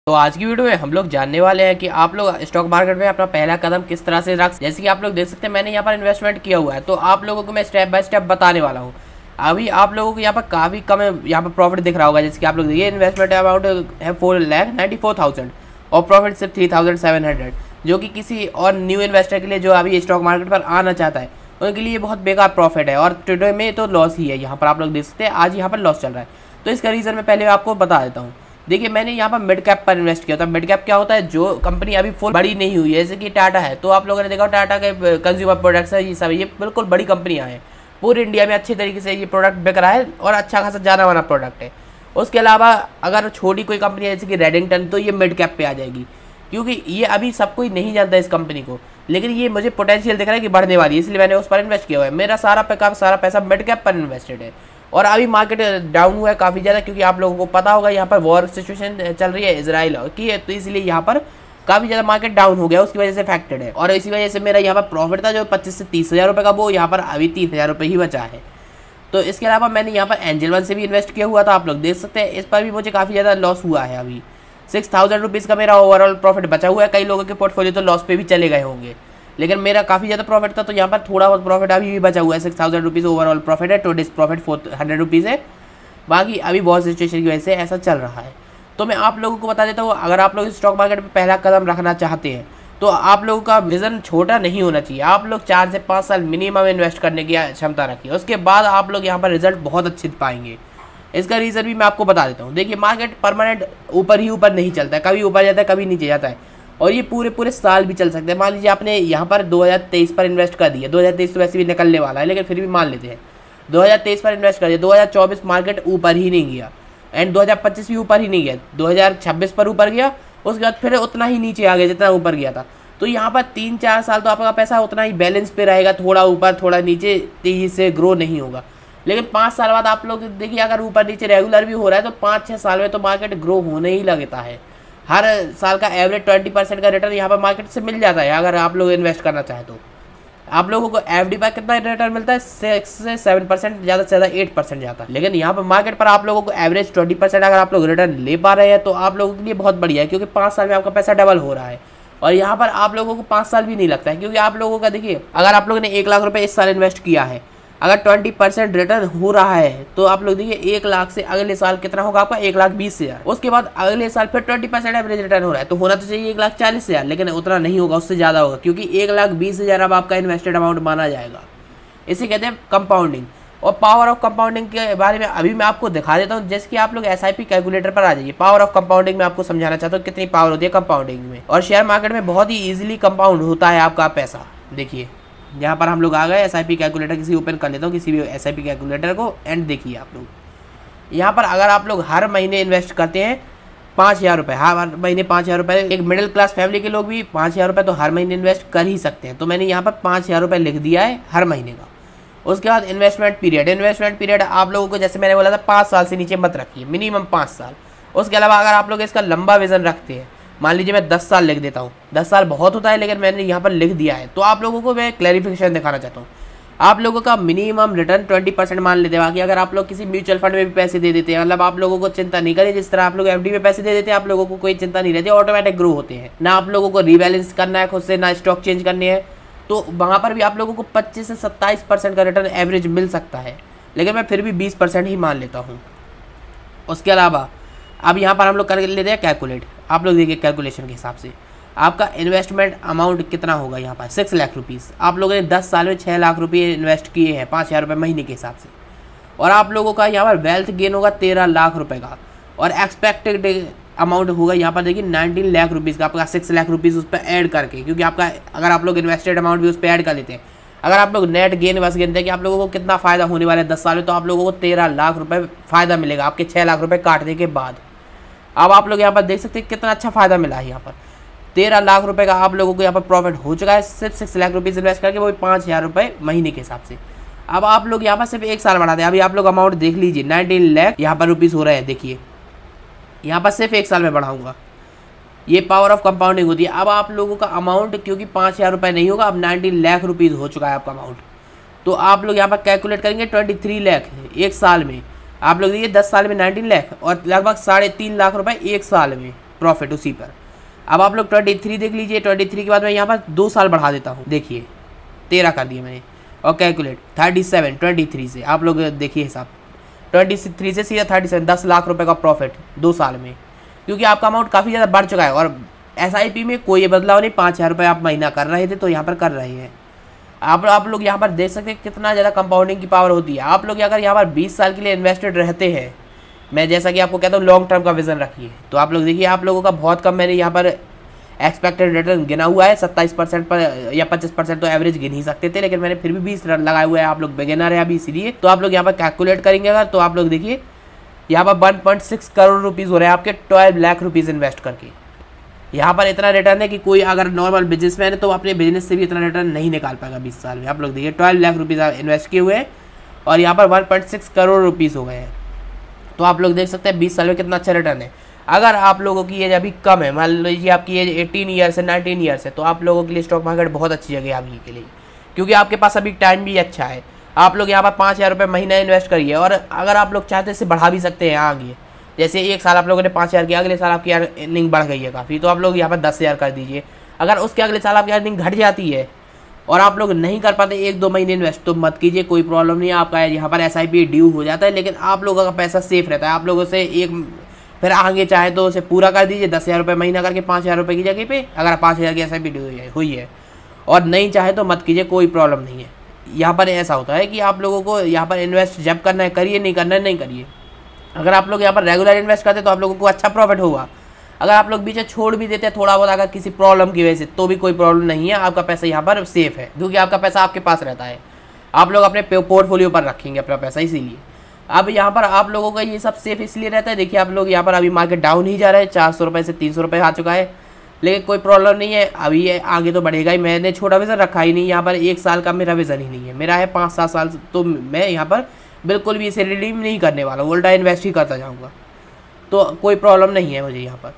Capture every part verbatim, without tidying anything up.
तो आज की वीडियो में हम लोग जानने वाले हैं कि आप लोग स्टॉक मार्केट में अपना पहला कदम किस तरह से रख। जैसे कि आप लोग देख सकते हैं मैंने यहाँ पर इन्वेस्टमेंट किया हुआ है, तो आप लोगों को मैं स्टेप बाय स्टेप बताने वाला हूँ। अभी आप लोगों को यहाँ पर काफ़ी कम यहाँ पर प्रॉफिट दिख रहा होगा। जैसे कि आप लोग देखिए इन्वेस्टमेंट अमाउंट है four lakh ninety four thousand और प्रॉफिट सिर्फ थ्री थाउजेंड सेवन हंड्रेड, जो कि किसी और न्यू इन्वेस्टर के लिए जो अभी स्टॉक मार्केट पर आना चाहता है उनके लिए बहुत बेकार प्रॉफिट है। और टुडे में तो लॉस ही है, यहाँ पर आप लोग देख सकते हैं आज यहाँ पर लॉस चल रहा है। तो इसका रीज़न मैं पहले आपको बता देता हूँ। देखिए मैंने यहाँ पर मिड कैप पर इन्वेस्ट किया था। मिड कैप क्या होता है? जो कंपनी अभी फुल बड़ी नहीं हुई है, जैसे कि टाटा है, तो आप लोगों ने देखा टाटा के कंज्यूमर प्रोडक्ट्स है, ये सब ये बिल्कुल बड़ी कंपनियाँ हैं, पूरे इंडिया में अच्छे तरीके से ये प्रोडक्ट बिक रहा है और अच्छा खासा जाना माना प्रोडक्ट है। उसके अलावा अगर छोटी कोई कंपनी है जैसे कि रेडिंगटन, तो ये मिड कैप पे आ जाएगी, क्योंकि ये अभी सब कोई नहीं जानता इस कंपनी को, लेकिन ये मुझे पोटेंशियल दिख रहा है कि बढ़ने वाली है, इसलिए मैंने उस पर इन्वेस्ट किया हुआ है। मेरा सारा पैसा सारा पैसा मिड कैप पर इन्वेस्टेड है। और अभी मार्केट डाउन हुआ है काफ़ी ज़्यादा, क्योंकि आप लोगों को पता होगा यहाँ पर वॉर सिचुएशन चल रही है इजराइल की, तो इसलिए यहाँ पर काफ़ी ज़्यादा मार्केट डाउन हो गया, उसकी वजह से अफेक्टेड है। और इसी वजह से मेरा यहाँ पर प्रॉफिट था जो पच्चीस से तीस हज़ार रुपये का, वो यहाँ पर अभी तीन हज़ार रुपये ही बचा है। तो इसके अलावा मैंने यहाँ पर एंजल वन से भी इन्वेस्ट किया हुआ था, आप लोग देख सकते हैं। इस पर भी मुझे काफ़ी ज़्यादा लॉस हुआ है। अभी सिक्स थाउजेंड रुपीज़ का मेरा ओवरऑल प्रॉफिट बचा हुआ है। कई लोगों के पोर्टफोलियो तो लॉस पे भी चले गए होंगे, लेकिन मेरा काफ़ी ज़्यादा प्रॉफिट था, तो यहाँ पर थोड़ा बहुत प्रॉफिट अभी भी बचा हुआ है। Six thousand rupees overall profit है, today's profit four hundred rupees है। बाकी अभी बहुत सिचुएशन की वजह से ऐसा चल रहा है। तो मैं आप लोगों को बता देता हूँ, अगर आप लोग स्टॉक मार्केट में पहला कदम रखना चाहते हैं तो आप लोगों का विजन छोटा नहीं होना चाहिए। आप लोग चार से पाँच साल मिनिमम इन्वेस्ट करने की क्षमता रखिए, उसके बाद आप लोग यहाँ पर रिजल्ट बहुत अच्छे पाएंगे। इसका रीज़न भी मैं आपको बता देता हूँ। देखिए मार्केट परमानेंट ऊपर ही ऊपर नहीं चलता है, कभी ऊपर जाता है कभी नीचे जाता है, और ये पूरे पूरे साल भी चल सकते हैं। मान लीजिए आपने यहाँ पर दो हज़ार तेईस पर इन्वेस्ट कर दिया, दो हज़ार तेईस तो वैसे भी निकलने वाला है, लेकिन फिर भी मान लेते हैं दो हज़ार तेईस पर इन्वेस्ट कर दिया, दो हज़ार चौबीस मार्केट ऊपर ही नहीं गया, एंड दो हज़ार पच्चीस भी ऊपर ही नहीं गया, दो हज़ार छब्बीस पर ऊपर गया, उसके बाद फिर उतना ही नीचे आ गया जितना ऊपर गया था। तो यहाँ पर तीन चार साल तो आपका पैसा उतना ही बैलेंस पे रहेगा, थोड़ा ऊपर थोड़ा नीचे, तेजी से ग्रो नहीं होगा। लेकिन पाँच साल बाद आप लोग देखिए अगर ऊपर नीचे रेगुलर भी हो रहा है, तो पाँच छः साल में तो मार्केट ग्रो होने ही लगता है। हर साल का एवरेज ट्वेंटी परसेंट का रिटर्न यहाँ पर मार्केट से मिल जाता है, अगर आप लोग इन्वेस्ट करना चाहें तो। आप लोगों को एफडी पर कितना रिटर्न मिलता है? सिक्स से सेवन परसेंट, ज़्यादा से ज़्यादा एट परसेंट जाता है। लेकिन यहाँ पर मार्केट पर आप लोगों को एवरेज ट्वेंटी परसेंट अगर आप लोग रिटर्न ले पा रहे हैं तो आप लोगों के लिए बहुत बढ़िया है, क्योंकि पाँच साल में आपका पैसा डबल हो रहा है। और यहाँ पर आप लोगों को पाँच साल भी नहीं लगता है, क्योंकि आप लोगों का देखिए अगर आप लोगों ने एक लाख रुपये इस साल इन्वेस्ट किया है, अगर ट्वेंटी परसेंट रिटर्न हो रहा है तो आप लोग देखिए एक लाख से अगले साल कितना होगा आपका? एक लाख बीस हज़ार। उसके बाद अगले साल फिर ट्वेंटी परसेंट एवरेज रिटर्न हो रहा है, तो होना तो चाहिए एक लाख चालीस हज़ार, लेकिन उतना नहीं होगा, उससे ज़्यादा होगा, क्योंकि एक लाख बीस हज़ार अब आपका इन्वेस्टेड अमाउंट माना जाएगा। इसे कहते हैं कंपाउंडिंग। और पावर ऑफ कंपाउंडिंग के बारे में अभी मैं आपको दिखा देता हूँ। जैसे कि आप लोग एस आई पी कैलकुलेटर पर आ जाइए। पावर ऑफ कंपाउंडिंग में आपको समझाना चाहता हूँ कितनी पावर होती है कंपाउंडिंग में। और शेयर मार्केट में बहुत ही ईजिली कंपाउंड होता है आपका पैसा। देखिए यहाँ पर हम लोग आ गए, एस आई पी कैलकुलेटर किसी ओपन कर लेता हूँ, किसी भी एस आई पी कैलकुलेटर को, एंड देखिए आप लोग यहाँ पर अगर आप लोग हर महीने इन्वेस्ट करते हैं पाँच हज़ार रुपये, हर महीने पाँच हज़ार रुपये, एक मिडिल क्लास फैमिली के लोग भी पाँच हज़ार रुपये तो हर महीने इन्वेस्ट कर ही सकते हैं। तो मैंने यहाँ पर पाँच हज़ार रुपये लिख दिया है हर महीने का। उसके बाद इन्वेस्टमेंट पीरियड, इन्वेस्टमेंट पीरियड आप लोगों को जैसे मैंने बोला था पाँच साल से नीचे मत रखिए, मिनिमम पाँच साल। उसके अलावा अगर आप लोग इसका लंबा विजन रखते हैं, मान लीजिए मैं दस साल लिख देता हूँ, दस साल बहुत होता है लेकिन मैंने यहाँ पर लिख दिया है, तो आप लोगों को मैं क्लैरिफिकेशन दिखाना चाहता हूँ। आप लोगों का मिनिमम रिटर्न ट्वेंटी परसेंट मान लेते हैं। बाकी अगर आप लोग किसी म्यूचुअल फंड में भी पैसे दे देते हैं, मतलब आप लोगों को चिंता नहीं करें, जिस तरह आप लोग एफडी में पैसे दे देते हैं, आप लोगों को कोई चिंता नहीं रहती, ऑटोमेटिक ग्रो होते हैं। ना आप लोगों को रीबैलेंस करना है खुद से, ना स्टॉक चेंज करने हैं, तो वहाँ पर भी आप लोगों को पच्चीस से सत्ताईस परसेंट का रिटर्न एवरेज मिल सकता है, लेकिन मैं फिर भी बीस परसेंट ही मान लेता हूँ। उसके अलावा अब यहाँ पर हम लोग कर लेते हैं कैलकुलेट। आप लोग देखिए कैलकुलेशन के हिसाब से आपका इन्वेस्टमेंट अमाउंट कितना होगा यहाँ पर? Six lakh rupees. आप लोगों ने दस साल में छः लाख रुपये इन्वेस्ट किए हैं पाँच हज़ार रुपये महीने के हिसाब से, और आप लोगों का यहाँ पर वेल्थ गेन होगा तेरह लाख रुपये का, और एक्सपेक्टेड अमाउंट होगा यहाँ पर देखिए नाइनटीन लाख रुपीज़ का, आपका सिक्स लाख रुपीज़ उस पर ऐड करके, क्योंकि आपका अगर आप लोग इन्वेस्टेड अमाउंट भी उस पर ऐड कर लेते हैं, अगर आप लोग नेट गेन बस गिनते हैं कि आप लोगों को कितना फ़ायदा होने वाला है दस साल में, तो आप लोगों को तेरह लाख रुपये फ़ायदा मिलेगा आपके छः लाख रुपये काटने के बाद। अब आप लोग यहाँ पर देख सकते हैं कितना अच्छा फ़ायदा मिला है। यहाँ पर तेरह लाख रुपए का आप लोगों को यहाँ पर प्रॉफिट हो चुका है, सिर्फ सिक्स लाख रुपीज़ इन्वेस्ट करके, वो भी पाँच हज़ार रुपये महीने के हिसाब से। अब आप लोग यहाँ पर सिर्फ एक साल बढ़ाते हैं। अभी आप लोग अमाउंट देख लीजिए, नाइनटीन लाख यहाँ पर रुपीज़ हो रहे हैं। देखिए यहाँ पर सिर्फ एक साल में बढ़ाऊँगा, ये पावर ऑफ कंपाउंडिंग होती है। अब आप लोगों का अमाउंट क्योंकि पाँच हज़ार रुपये नहीं होगा, अब नाइनटीन लाख रुपीज़ हो चुका है आपका अमाउंट, तो आप लोग यहाँ पर कैलकुलेट करेंगे ट्वेंटी थ्री लाख एक साल में। आप लोग देखिए दस साल में नाइनटीन लाख और लगभग साढ़े तीन लाख रुपए एक साल में। प्रॉफिट उसी पर। अब आप लोग ट्वेंटी थ्री देख लीजिए, ट्वेंटी थ्री के बाद मैं यहाँ पर दो साल बढ़ा देता हूँ, देखिए तेरह कर दिए मैंने और calculate thirty seven twenty three से आप लोग देखिए हिसाब, ट्वेंटी थ्री से सीधा थर्टी सेवन, दस लाख रुपए का प्रॉफिट दो साल में, क्योंकि आपका अमाउंट काफ़ी ज़्यादा बढ़ चुका है। और एस आई पी में कोई बदलाव नहीं, पाँच हज़ार रुपये आप महीना कर रहे थे तो यहाँ पर कर रहे हैं। आप आप लोग यहाँ पर देख सकते हैं कितना ज़्यादा कंपाउंडिंग की पावर होती है। आप लोग अगर यहाँ पर बीस साल के लिए इन्वेस्टेड रहते हैं, मैं जैसा कि आपको कहता हूँ लॉन्ग टर्म का विजन रखिए, तो आप लोग देखिए आप लोगों का बहुत कम मैंने यहाँ पर एक्सपेक्टेड रिटर्न गिना हुआ है, सत्ताईस परसेंट पर या पच्चीस परसेंट तो एवरेज गिन ही सकते थे, लेकिन मैंने फिर भी बीस लगाए हुए हैं। आप लोग बिगिनर है अभी इसीलिए, तो आप लोग यहाँ पर कैलकुलेट करेंगे अगर, तो आप लोग देखिए यहाँ पर one point six crore rupees हो रहे हैं आपके ट्वेल्व लाख रुपीज़ इन्वेस्ट करके। यहाँ पर इतना रिटर्न है कि कोई अगर नॉर्मल बिजनेसमैन है तो अपने बिजनेस से भी इतना रिटर्न नहीं निकाल पाएगा बीस साल में। आप लोग देखिए ट्वेल्व लाख रुपीज़ इन्वेस्ट किए हुए हैं और यहाँ पर one point six crore rupees हो गए हैं। तो आप लोग देख सकते हैं बीस साल में कितना अच्छा रिटर्न है। अगर आप लोगों की एज अभी कम है, मान लीजिए आपकी एज एटीन ईयर्स है, नाइनटीन ईयर्स है, तो आप लोगों के लिए स्टॉक मार्केट बहुत अच्छी जगह है अभी के लिए, क्योंकि आपके पास अभी टाइम भी अच्छा है। आप लोग यहाँ पर पाँच हज़ार रुपये महीना इन्वेस्ट करिए और अगर आप लोग चाहते इसे बढ़ा भी सकते हैं आगे, जैसे एक साल आप लोगों ने पाँच हज़ार किया, अगले साल आपकी अर्निंग बढ़ गई है काफ़ी, तो आप लोग यहाँ पर दस हज़ार कर दीजिए। अगर उसके अगले साल आपकी अर्निंग घट जाती है और आप लोग नहीं कर पाते एक दो महीने इन्वेस्ट, तो मत कीजिए, कोई प्रॉब्लम नहीं है। आपका यहाँ पर एस आई पी ड्यू हो जाता है, लेकिन आप लोगों का पैसा सेफ रहता है। आप लोगों से एक फिर आगे चाहे तो उसे पूरा कर दीजिए दस हज़ार रुपये महीना करके पाँच हज़ार रुपये की जगह पे, अगर पाँच हज़ार की एस आई पी ड्यू हुई है, और नहीं चाहे तो मत कीजिए, कोई प्रॉब्लम नहीं है। यहाँ पर ऐसा होता है कि आप लोगों को यहाँ पर इन्वेस्ट जब करना है करिए, नहीं करना है नहीं करिए। अगर आप लोग यहाँ पर रेगुलर इन्वेस्ट करते हैं तो आप लोगों को अच्छा प्रॉफिट होगा। अगर आप लोग बीच छोड़ भी देते हैं थोड़ा बहुत अगर किसी प्रॉब्लम की वजह से, तो भी कोई प्रॉब्लम नहीं है, आपका पैसा यहाँ पर सेफ है, क्योंकि आपका पैसा आपके पास रहता है। आप लोग अपने पोर्टफोलियो पर रखेंगे अपना पैसा, इसीलिए अब यहाँ पर आप लोगों का ये सब सेफ इसलिए रहता है। देखिए आप लोग यहाँ पर अभी मार्केट डाउन ही जा रहा है, चार सौ रुपये से तीन सौ रुपये आ चुका है, लेकिन कोई प्रॉब्लम नहीं है, अभी ये आगे तो बढ़ेगा ही। मैंने छोटा विज़न रखा ही नहीं, यहाँ पर एक साल का मेरा विज़न ही नहीं है, मेरा है पाँच सात साल, तो मैं यहाँ पर बिल्कुल भी इसे रिडीम नहीं करने वाला हूँ, उल्टा इन्वेस्ट ही करता जाऊँगा, तो कोई प्रॉब्लम नहीं है मुझे यहाँ पर।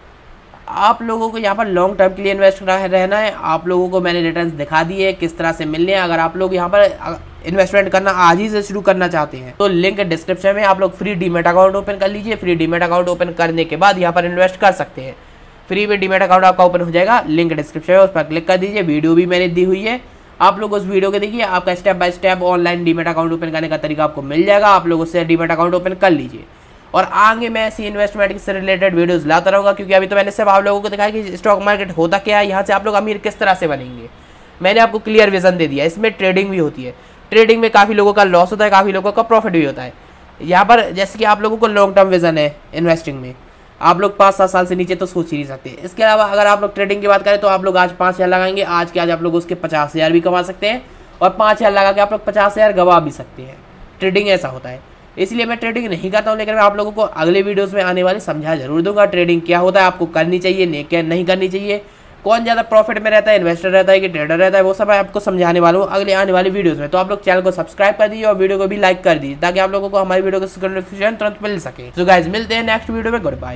आप लोगों को यहाँ पर लॉन्ग टर्म के लिए इन्वेस्ट रहना है। आप लोगों को मैंने रिटर्न्स दिखा दिए किस तरह से मिलने हैं। अगर आप लोग यहाँ पर इन्वेस्टमेंट करना आज ही से शुरू करना चाहते हैं तो लिंक डिस्क्रिप्शन में आप लोग फ्री डीमेट अकाउंट ओपन कर लीजिए। फ्री डीमेट अकाउंट ओपन करने के बाद यहाँ पर इन्वेस्ट कर सकते हैं। फ्री में डीमेट अकाउंट आपका ओपन हो जाएगा, लिंक डिस्क्रिप्शन है, उस पर क्लिक कर दीजिए। वीडियो भी मैंने दी हुई है, आप लोग उस वीडियो के देखिए, आपका step by step online demat account open करने का तरीका आपको मिल जाएगा। आप लोग उससे डीमेट अकाउंट ओपन कर लीजिए और आगे मैं ऐसी इन्वेस्टमेंट से रिलेटेड वीडियोस लाता रहूँगा, क्योंकि अभी तो मैंने सिर्फ आप लोगों को दिखाया कि स्टॉक मार्केट होता क्या है, यहाँ से आप लोग अमीर किस तरह से बनेंगे। मैंने आपको क्लियर विजन दे दिया। इसमें ट्रेडिंग भी होती है, ट्रेडिंग में काफ़ी लोगों का लॉस होता है, काफ़ी लोगों का प्रॉफिट भी होता है। यहाँ पर जैसे कि आप लोगों को लॉन्ग टर्म विजन है इन्वेस्टिंग में, आप लोग पाँच सात साल से नीचे तो सोच ही नहीं सकते। इसके अलावा अगर आप लोग ट्रेडिंग की बात करें तो आप लोग आज पाँच हज़ार लगाएंगे, आज के आज आप लोग उसके पचास हज़ार भी कमा सकते हैं और पाँच हज़ार लगा के आप लोग पचास हज़ार गवा भी सकते हैं। ट्रेडिंग ऐसा होता है, इसलिए मैं ट्रेडिंग नहीं करता हूँ, लेकिन मैं आप लोगों को अगले वीडियोस में आने वाले समझा जरूर दूंगा ट्रेडिंग क्या होता है, आपको करनी चाहिए नहीं क्या नहीं करनी चाहिए, कौन ज़्यादा प्रॉफिट में रहता है, इन्वेस्टर रहता है कि ट्रेडर रहता है, वो सब मैं आपको समझाने वाला हूँ अगले आने वाली वीडियोस में। तो आप लोग चैनल को सब्सक्राइब कर दीजिए और वीडियो को भी लाइक कर दीजिए, ताकि आप लोगों को हमारी वीडियो का नोटिफिकेशन तुरंत मिल सके। तो गाइस मिलते हैं नेक्स्ट वीडियो में, गुड बाय।